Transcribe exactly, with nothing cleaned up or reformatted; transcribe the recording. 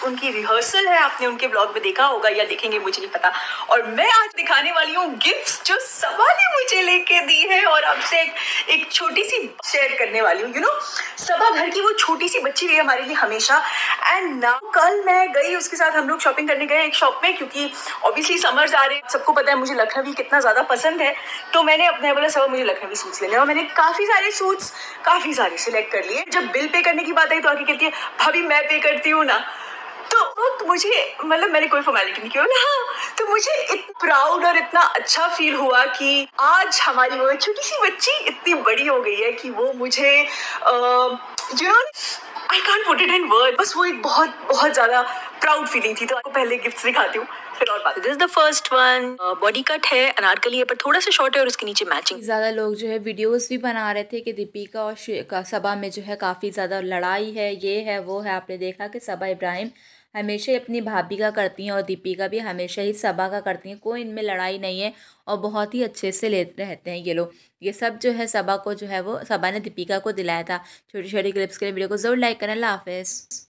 उनकी रिहर्सल है, आपने उनके ब्लॉग में देखा होगा या देखेंगे मुझे नहीं पता। और मैं आज दिखाने वाली हूँ गिफ्ट्स जो सबा ने मुझे लेके दी है और आपसे एक, एक छोटी सी शेयर करने वाली हूँ। यू नो सबा घर की वो छोटी सी बच्ची रही हमारे लिए हमेशा। एंड नाउ कल मैं गई उसके साथ, हम लोग शॉपिंग करने गए एक शॉप में, क्योंकि ऑब्वियसली समर्स आ रहे हैं, सबको पता है मुझे लखनवी कितना ज्यादा पसंद है। तो मैंने अपने बोला सब मुझे लखनवी सूट्स लेने, और मैंने काफी सारे सूट्स काफी सारे सिलेक्ट कर लिए। जब बिल पे करने की बात आई तो आके कहती है भाभी मैं पे करती हूँ ना। तो, तो मुझे मतलब मैंने कोई फॉर्मेलिटी नहीं किया ना, तो मुझे इतना प्राउड और इतना अच्छा फील हुआ कि आज हमारी वो छोटी सी बच्ची इतनी बड़ी हो गई है कि वो मुझे you know I can't put it in word, बस वो एक बहुत बहुत ज्यादा प्राउड फीलिंग थी। तो आपको पहले गिफ्ट दिखाती हूँ फिर और बात। This is the first one, body cut है, अनारकली है पर थोड़ा सा शॉर्ट है और उसके नीचे मैचिंग। ज़्यादा लोग जो है वीडियोस भी बना रहे थे कि दीपिका और का सबा में जो है काफ़ी ज़्यादा लड़ाई है, ये है वो है। आपने देखा कि सबा इब्राहिम हमेशा ही अपनी भाभी का करती हैं और दीपिका भी हमेशा ही सबा का करती हैं, कोई इनमें लड़ाई नहीं है और बहुत ही अच्छे से ले रहते हैं ये लोग। ये सब जो है सबा को जो है वो सबा ने दीपिका को दिलाया था। छोटी छोटी क्लिप्स के लिए वीडियो को ज़रूर लाइक करना। अल्लाह हाफिज़।